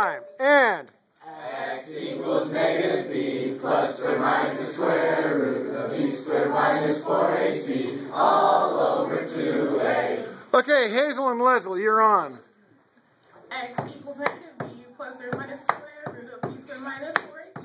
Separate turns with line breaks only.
And
x equals negative b plus or minus the square root of b squared minus 4ac all over 2a.
Okay, Hazel and Leslie, you're on.
X equals negative b plus or minus square root of b squared minus 4ac